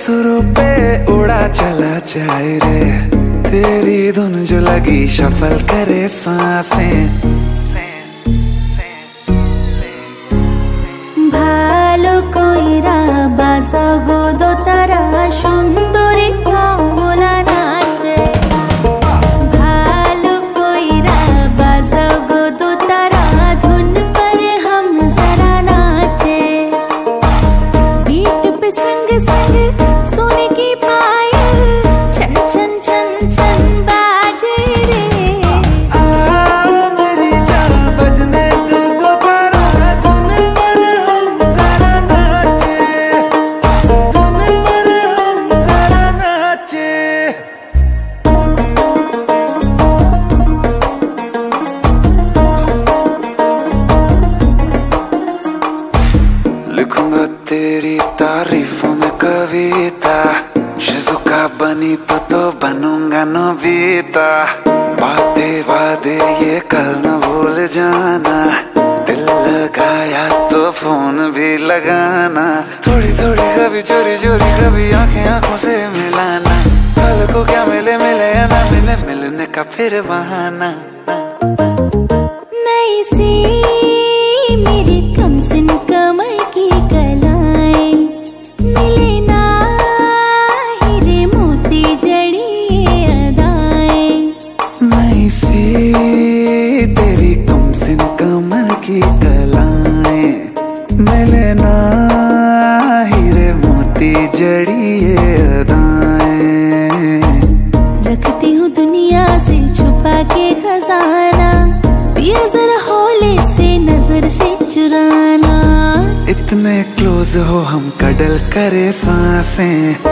सुरों पे उड़ा चला जाए रे, तेरी धुन जो लगी शफल करे सांसें। ভালো কইরা বাজাবো দোতারা সুন্দরী কমলা নাচে, ভালো কইরা বাজাবো দোতারা धुन पर हम जरा नाचे, बीट पे संग संग सोने की पायल छन छन छन छन बाजे रे। मेरी जान बजने दे दोबारा धुन पर हम जरा नाचे, धुन पर हम जरा नाचे। लिखूंगा तेरी तारीफों में कविता, शिजुका बनी तो बनूंगा नोबिता। बातें वादे ये कल न भूल जाना, दिल लगाया तो फोन भी लगाना। थोड़ी थोड़ी कभी चोरी चोरी कभी आंखें आंखों से मिलाना, कल को क्या मिले मिले या ना मिले मिलने का फिर बहाना। नई सी मेरे कमसिन कमर की कलाएं, मिले ना हीरे मोती जड़ी अदाएं। नई सी तेरी कमसिन कमर की कलाएं, मिले ना हीरे मोती जड़ी ये अदाएं। रखती हूँ दुनिया से छुपा के खजाना, पिया जरा हौले से नजर से चुराना। इतने क्लोज हो हम कडल करे सांसें।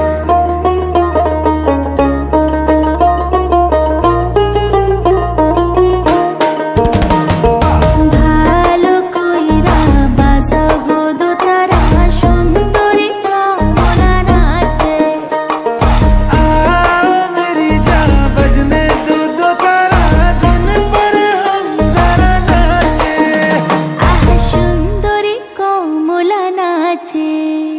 ভালো কইরা বাজাবো দোতারা সুন্দরী কমলা নাচে, मेरी जान बजने दो दोबारा धुन पर हम जरा नाचे। আহ সুন্দরী কমলা নাচে।